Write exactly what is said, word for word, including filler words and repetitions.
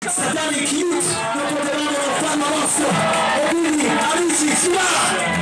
Satanic Youth, non potevamo non farlo nostro, e quindi amici si va!